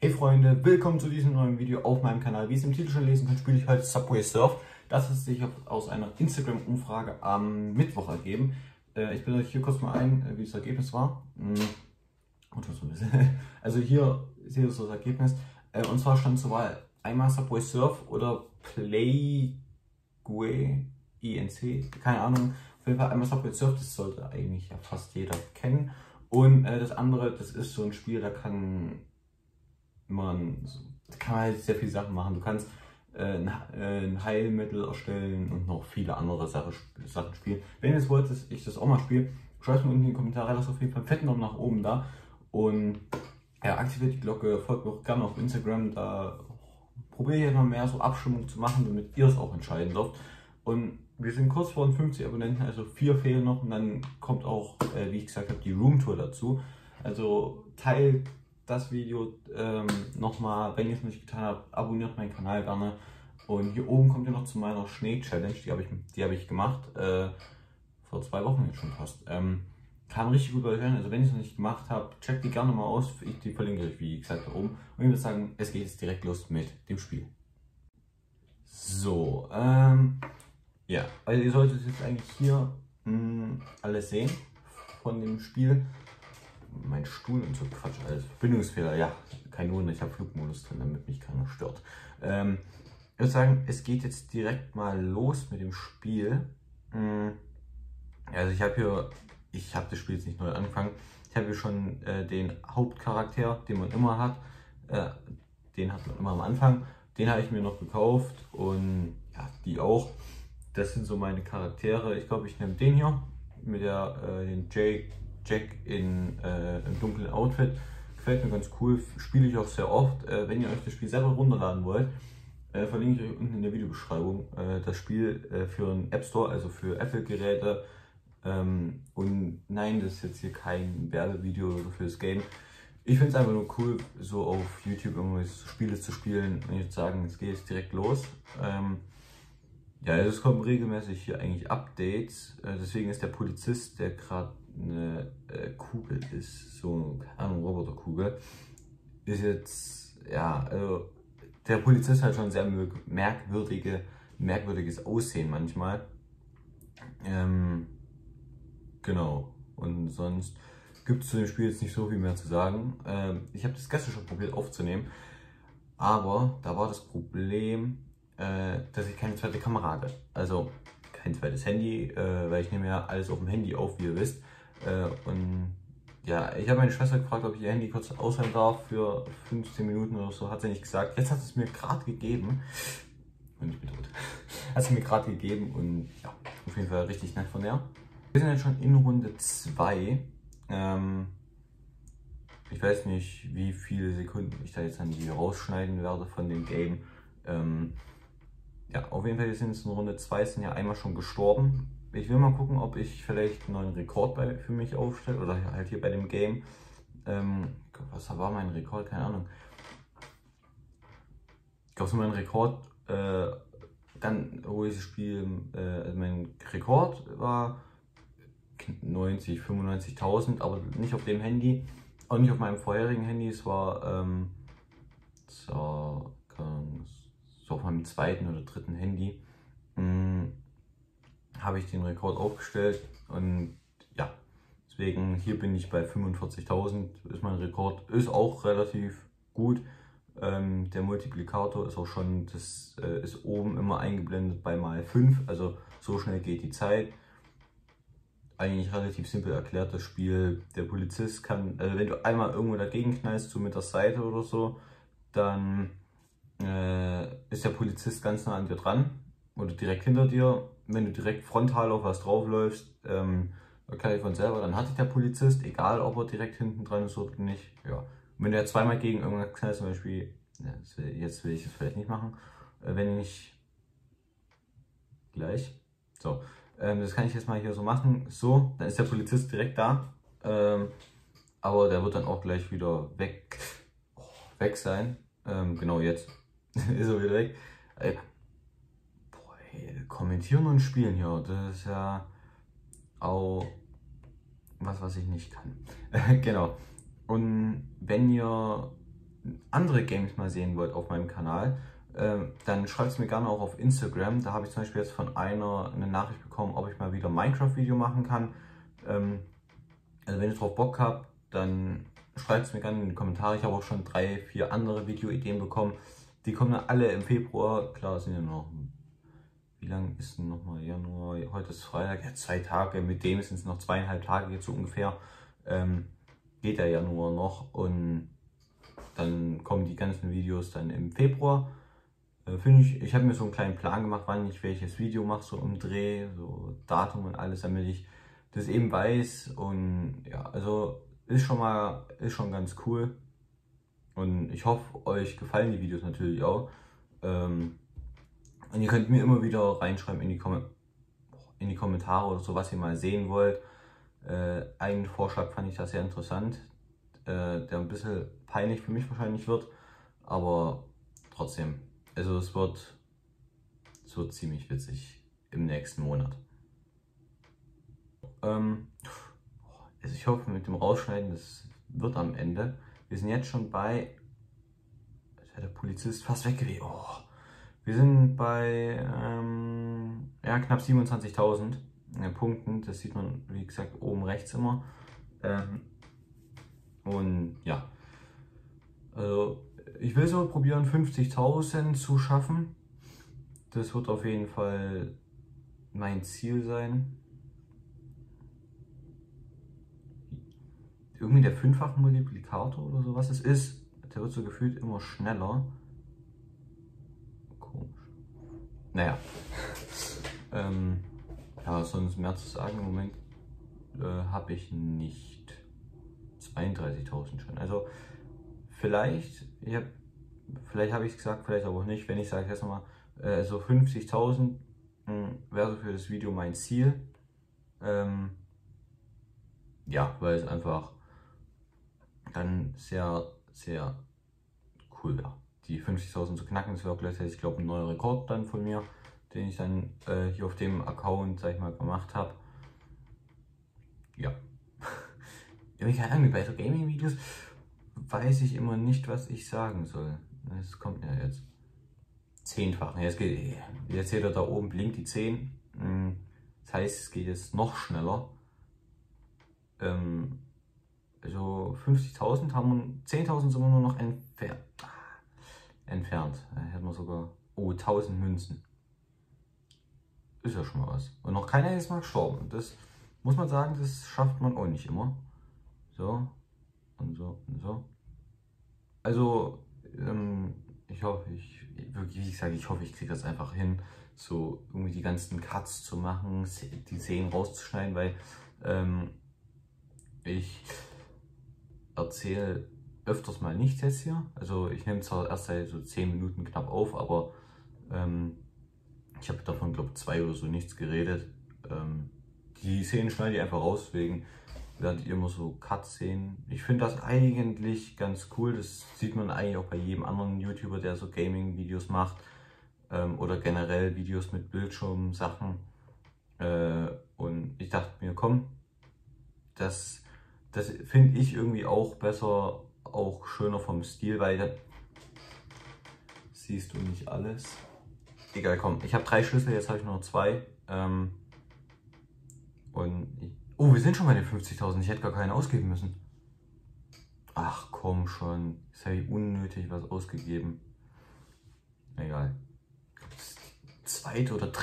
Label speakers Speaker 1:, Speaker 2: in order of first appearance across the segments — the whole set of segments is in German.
Speaker 1: Hey Freunde, willkommen zu diesem neuen Video auf meinem Kanal. Wie ihr es im Titel schon lesen könnt, spiele ich heute Subway Surf. Das ist sich aus einer Instagram-Umfrage am Mittwoch ergeben. Ich blende euch hier kurz mal ein, wie das Ergebnis war. Also hier seht ihr das Ergebnis. Und zwar stand zur Wahl einmal Subway Surf oder Plague INC, keine Ahnung. Auf jeden Fall einmal Subway Surf, das sollte eigentlich ja fast jeder kennen. Und das andere, das ist so ein Spiel, da kann man halt sehr viele Sachen machen. Du kannst ein Heilmittel erstellen und noch viele andere Sachen spielen. Wenn ihr es wollt, dass ich das auch mal spiele, schreibt es mir unten in die Kommentare, lasst auf jeden Fall einen fetten Daumen nach oben da und ja, aktiviert die Glocke, folgt mir auch gerne auf Instagram, da probiere ich immer mehr so Abstimmung zu machen, damit ihr es auch entscheiden dürft. Und wir sind kurz vor den 50 Abonnenten, also 4 fehlen noch und dann kommt auch, wie ich gesagt habe, die Roomtour dazu. Also teilt das Video nochmal, wenn ihr es nicht getan habt, abonniert meinen Kanal gerne. Und hier oben kommt ihr noch zu meiner Schnee-Challenge, die habe ich gemacht, vor 2 Wochen jetzt schon fast. Kann richtig gut bei euch hören, also wenn ihr es noch nicht gemacht habt, checkt die gerne mal aus, die verlinke ich wie gesagt da oben. Und ich würde sagen, es geht jetzt direkt los mit dem Spiel. So, ja, also ihr solltet jetzt eigentlich hier alles sehen von dem Spiel. Mein Stuhl und so Quatsch, alles Verbindungsfehler, ja, kein Wunder, ich habe Flugmodus drin, damit mich keiner stört. Ich würde sagen, es geht jetzt direkt mal los mit dem Spiel. Also ich habe das Spiel jetzt nicht neu angefangen, ich habe hier schon den Hauptcharakter, den man immer hat, den hat man immer am Anfang, den habe ich mir noch gekauft und ja, die auch. Das sind so meine Charaktere, ich glaube ich nehme den hier, mit den Jack im dunklen Outfit. Gefällt mir ganz cool, spiele ich auch sehr oft. Wenn ihr euch das Spiel selber runterladen wollt, verlinke ich euch unten in der Videobeschreibung das Spiel für einen App Store, also für Apple-Geräte. Und nein, das ist jetzt hier kein Werbevideo für das Game. Ich finde es einfach nur cool, so auf YouTube irgendwelche Spiele zu spielen. Und ich würde sagen, es geht jetzt direkt los. Ja, also es kommen regelmäßig hier eigentlich Updates. Deswegen ist der Polizist, der gerade eine Kugel ist, so eine Roboterkugel, ist jetzt, ja, also der Polizist hat schon sehr merkwürdiges Aussehen manchmal. Genau, und sonst gibt es zu dem Spiel jetzt nicht so viel mehr zu sagen. Ich habe das gestern schon probiert aufzunehmen, aber da war das Problem, dass ich keine zweite Kamera hatte. Also kein zweites Handy, weil ich nehme ja alles auf dem Handy auf, wie ihr wisst. Und ja, ich habe meine Schwester gefragt, ob ich ihr Handy kurz ausleihen darf für 15 Minuten oder so, hat sie nicht gesagt. Jetzt hat es mir gerade gegeben. Und ich bin tot. Hat sie mir gerade gegeben und ja, auf jeden Fall richtig nett von der. Wir sind jetzt schon in Runde 2. Ich weiß nicht, wie viele Sekunden ich da jetzt dann hier rausschneiden werde von dem Game. Ja, auf jeden Fall, wir sind jetzt in Runde 2, sind ja einmal schon gestorben. Ich will mal gucken, ob ich vielleicht einen neuen Rekord für mich aufstelle oder halt hier bei dem Game. Was war mein Rekord? Keine Ahnung. Ich glaube, so mein Rekord, dann wo ich das Spiel, also mein Rekord war 90, 95.000, aber nicht auf dem Handy, auch nicht auf meinem vorherigen Handy. Es war so auf meinem zweiten oder dritten Handy. Habe ich den Rekord aufgestellt und ja, deswegen hier bin ich bei 45.000, ist mein Rekord, ist auch relativ gut. Der Multiplikator ist auch schon, das ist oben immer eingeblendet bei mal 5, also so schnell geht die Zeit. Eigentlich relativ simpel erklärt das Spiel. Der Polizist kann, also wenn du einmal irgendwo dagegen knallst, so mit der Seite oder so, dann ist der Polizist ganz nah an dir dran oder direkt hinter dir. Wenn du direkt frontal auf was draufläufst, erkläre ich von selber, dann hat dich der Polizist, egal ob er direkt hinten dran ist oder nicht. Ja. Und wenn du ja zweimal gegen irgendwas knallst, zum Beispiel, jetzt will ich das vielleicht nicht machen, wenn ich gleich, so, das kann ich jetzt mal hier so machen, so, dann ist der Polizist direkt da, aber der wird dann auch gleich wieder weg sein, genau jetzt. Ist er wieder weg. Boah, ey, kommentieren und spielen hier, das ist ja auch was ich nicht kann. Genau. Und wenn ihr andere Games mal sehen wollt auf meinem Kanal, dann schreibt es mir gerne auch auf Instagram. Da habe ich zum Beispiel jetzt von einer eine Nachricht bekommen, ob ich mal wieder Minecraft-Video machen kann. Also wenn ihr drauf Bock habt, dann schreibt es mir gerne in die Kommentare. Ich habe auch schon 3, 4 andere Videoideen bekommen. Die kommen dann alle im Februar. Klar, es sind ja noch, wie lange ist denn nochmal Januar? Heute ist Freitag, ja 2 Tage. Mit dem sind es noch 2,5 Tage jetzt so ungefähr. Geht der Januar noch und dann kommen die ganzen Videos dann im Februar. Ich habe mir so einen kleinen Plan gemacht, wann ich welches Video mache, so im Dreh, so Datum und alles, damit ich das eben weiß. Und ja, also ist schon ganz cool. Und ich hoffe, euch gefallen die Videos natürlich auch. Und ihr könnt mir immer wieder reinschreiben in die Kommentare oder so, was ihr mal sehen wollt. Einen Vorschlag fand ich da sehr interessant, der ein bisschen peinlich für mich wahrscheinlich wird, aber trotzdem. Also es wird ziemlich witzig im nächsten Monat. Also ich hoffe, mit dem Rausschneiden, das wird am Ende. Wir sind jetzt schon bei, der Polizist fast weg gewesen. Oh. Wir sind bei ja, knapp 27.000 Punkten. Das sieht man, wie gesagt, oben rechts immer. Und ja, also ich will so probieren, 50.000 zu schaffen. Das wird auf jeden Fall mein Ziel sein. Irgendwie der 5-fache Multiplikator oder so, was es ist, der wird so gefühlt immer schneller. Komisch. Naja. Ja, sonst mehr zu sagen. Im Moment habe ich nicht 32.000 schon. Also vielleicht habe ich es gesagt, vielleicht aber auch nicht. Wenn ich sage jetzt nochmal, so 50.000 wäre für das Video mein Ziel. Ja, weil es einfach dann sehr, sehr cool wäre, die 50.000 zu knacken. Das wäre auch gleichzeitig, ich glaube, ein neuer Rekord dann von mir, den ich dann hier auf dem Account, sag ich mal, gemacht habe. Ja. Irgendwie keine Ahnung, bei so Gaming-Videos weiß ich immer nicht, was ich sagen soll. Es kommt ja jetzt 10-fach. Jetzt seht ihr da oben blinkt die 10. Das heißt, es geht jetzt noch schneller. Also 50.000 haben 10.000 sind wir nur noch entfernt. Da hätten wir sogar 1.000 Münzen. Ist ja schon mal was. Und noch keiner ist mal gestorben. Das muss man sagen, das schafft man auch nicht immer. So und so und so. Also ich hoffe, ich hoffe, ich kriege das einfach hin, so irgendwie die ganzen Cuts zu machen, die Szenen rauszuschneiden, weil ich erzähle öfters mal nichts jetzt hier. Also ich nehme zwar erst seit so 10 Minuten knapp auf, aber ich habe davon, glaube ich, 2 oder so nichts geredet. Die Szenen schneide ich einfach raus, deswegen werdet ihr immer so Cuts sehen. Ich finde das eigentlich ganz cool. Das sieht man eigentlich auch bei jedem anderen YouTuber, der so Gaming-Videos macht oder generell Videos mit Bildschirmsachen. Und ich dachte mir, komm, das finde ich irgendwie auch besser, auch schöner vom Stil, weil da siehst du nicht alles. Egal, komm, ich habe 3 Schlüssel, jetzt habe ich nur 2. Oh, wir sind schon bei den 50.000, ich hätte gar keine ausgeben müssen. Ach komm schon, jetzt habe ich unnötig was ausgegeben. Egal. Das ist die zweite oder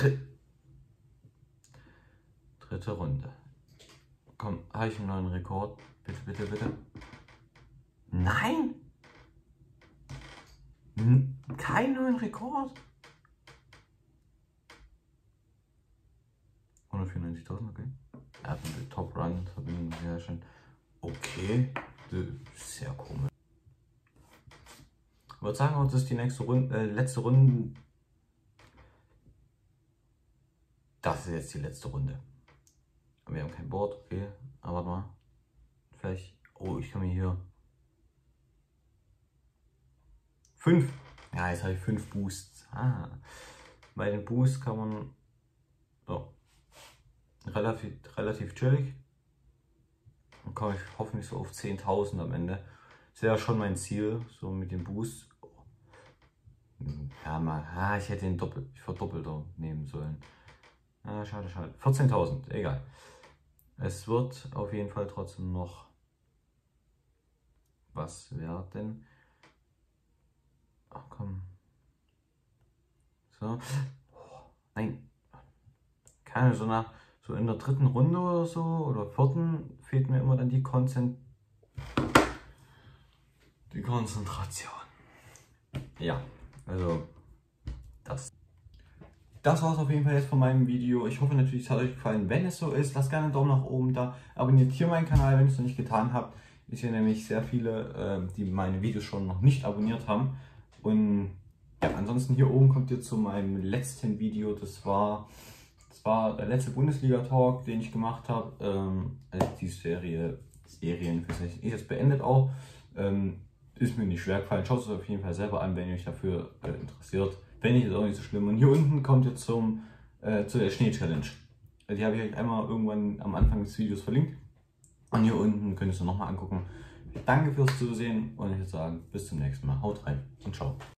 Speaker 1: dritte Runde. Komm, habe ich einen neuen Rekord? Bitte, bitte, bitte. Nein! Kein neuen Rekord? 194.000, okay. Ja, mit Top Run Verbindung sehr schön. Okay, sehr komisch. Ich würde sagen, das ist die nächste Runde, letzte Runde. Das ist jetzt die letzte Runde. Wir haben kein Board, okay. Aber warte mal. Vielleicht. Oh, ich kann mir hier 5. Ja, jetzt habe ich 5 Boosts. Bei den Boosts kann man so relativ chillig. Dann komme ich hoffentlich so auf 10.000 am Ende. ist ja schon mein Ziel, so mit dem Boost. Ja, mal, ich hätte den verdoppelter nehmen sollen. Schade, schade. 14.000, egal. Es wird auf jeden Fall trotzdem noch was werden. Ach komm. So. Nein. Keine, so in der dritten Runde oder so oder vierten fehlt mir immer dann die Konzentration. Ja, also das war es auf jeden Fall jetzt von meinem Video. Ich hoffe natürlich, es hat euch gefallen. Wenn es so ist, lasst gerne einen Daumen nach oben da. Abonniert hier meinen Kanal, wenn ihr es noch nicht getan habt. Ich sehe nämlich sehr viele, die meine Videos schon noch nicht abonniert haben. Und ja, ansonsten hier oben kommt ihr zu meinem letzten Video. Das war der letzte Bundesliga-Talk, den ich gemacht habe. Die Serien ist jetzt beendet auch. Ist mir nicht schwer gefallen. Schaut es auf jeden Fall selber an, wenn ihr euch dafür interessiert. Wenn nicht, ist auch nicht so schlimm. Und hier unten kommt ihr zu der Schnee-Challenge. Die habe ich euch einmal irgendwann am Anfang des Videos verlinkt. Und hier unten könnt ihr es nochmal angucken. Danke fürs Zusehen und ich würde sagen, bis zum nächsten Mal. Haut rein und ciao.